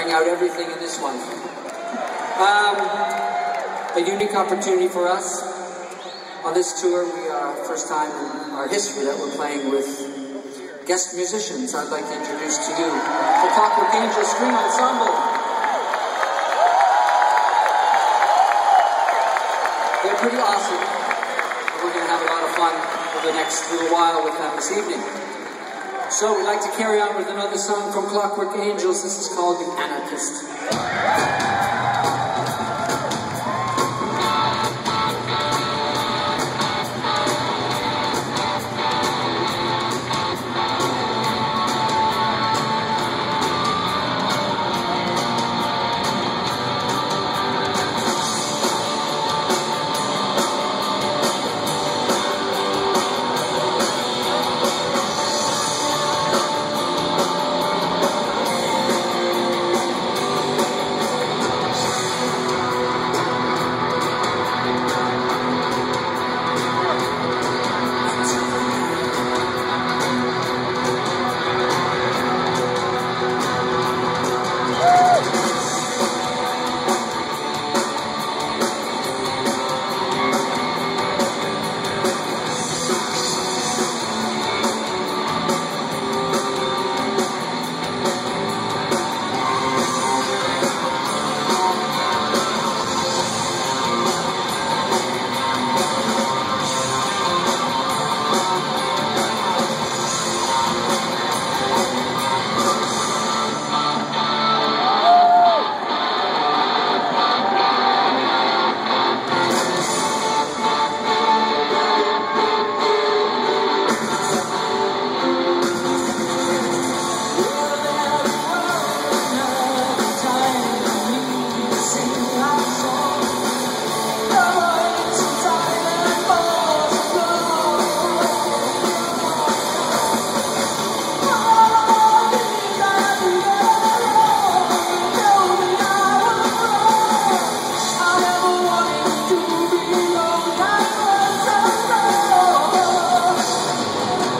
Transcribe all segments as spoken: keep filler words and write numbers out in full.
bring out everything in this one. Um, a unique opportunity for us. On this tour, we are first time in our history that we're playing with guest musicians. I'd like to introduce to you the Clockwork Angels String Ensemble. They're pretty awesome. We're going to have a lot of fun for the next little while with them this evening. So we'd like to carry on with another song from Clockwork Angels. This is called The Anarchist.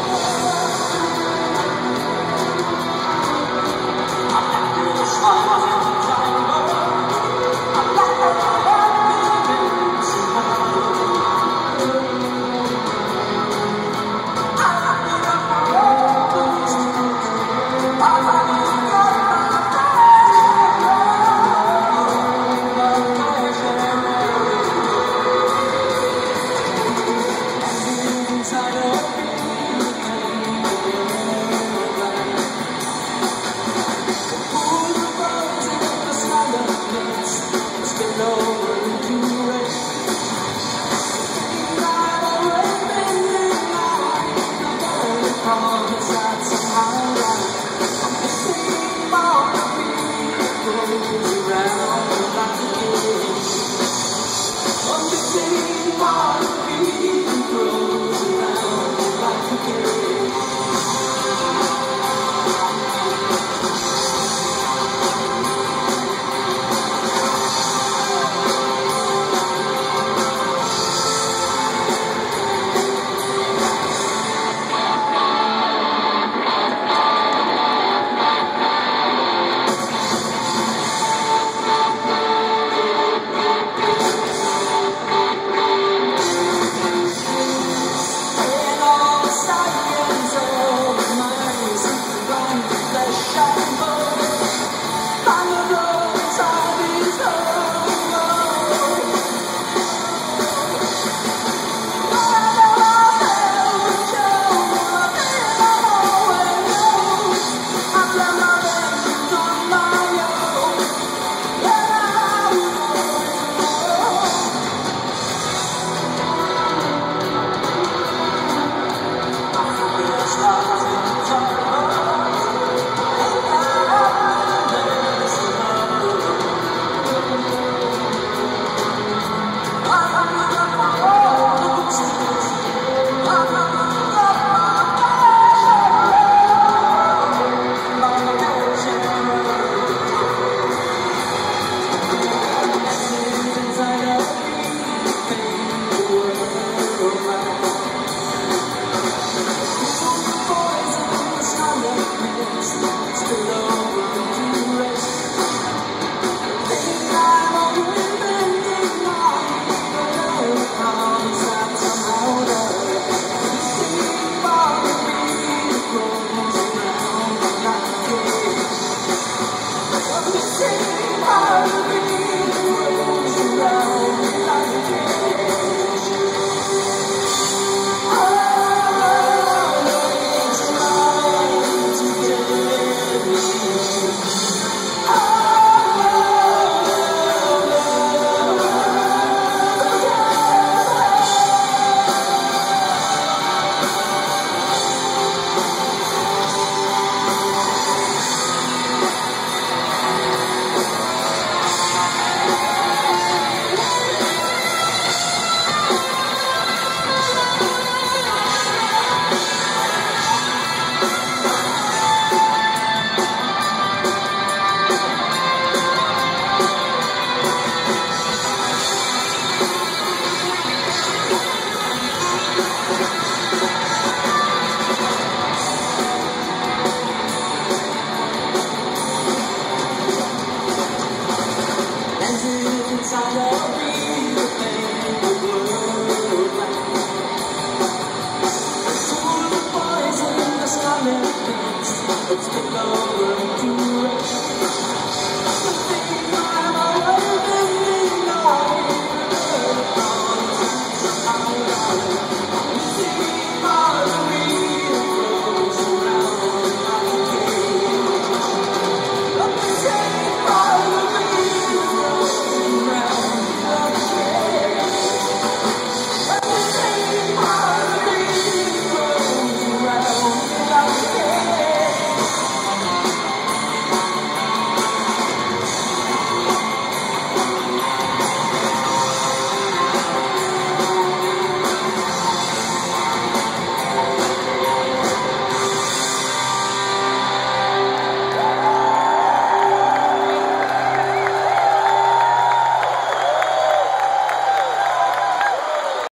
Ah,